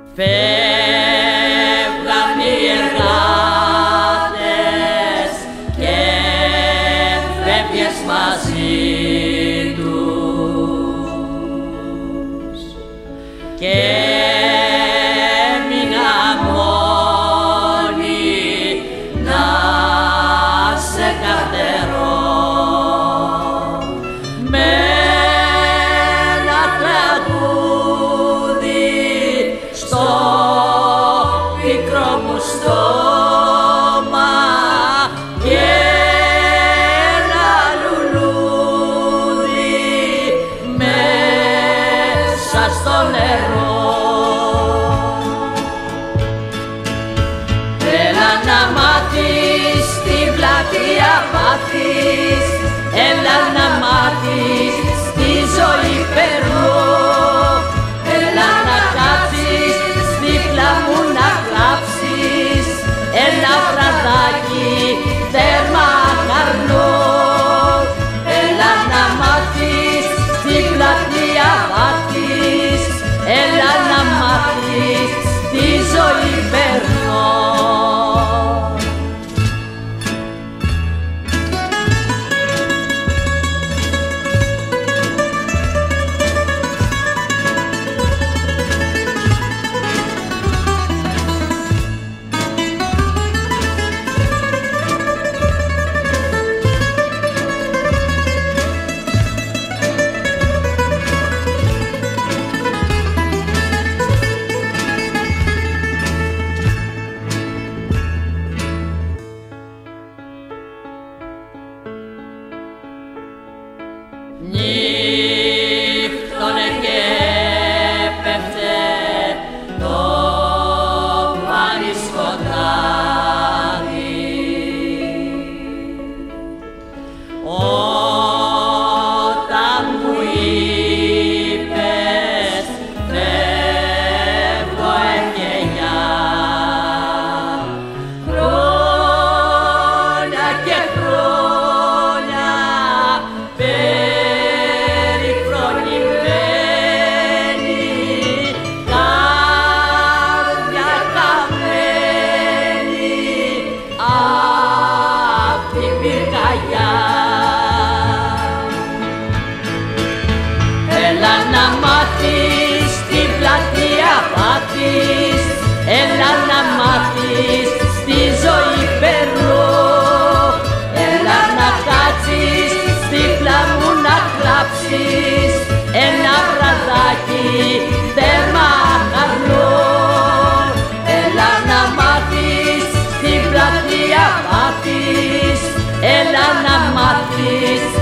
Φεύγαν οι εργάτες και φεύγες μαζί τους και έμεινα μόνη να σε καρτερώ με ένα τραγούδι στο πικρό μου στόμα και ένα λουλούδι μέσα στο νερό. Έλα να μάθεις την πλατεία πάθεις, έλα να μάθεις τη ζωή περνώ, έλα να κάτσεις δίπλα μου να γράψεις ένα βραδάκι τέρμα χαρνό. Έλα να μάθεις την πλατεία πάθεις, έλα να μάθεις τη ζωή περνώ. Νύχτωνε και πέφτε το πανισκοτάδι όταν μου είπες φεύγω εγκαινιά. Χρόνια και χρόνια έλα να μάθεις την πλατεία πάθεις, έλα να μάθεις τη ζωή περνώ, έλα να κάτσεις δίπλα μου να γράψεις ένα βραδάκι τέρμα χαρνό. Έλα να μάθεις την πλατεία πάθεις, έλα να μάθεις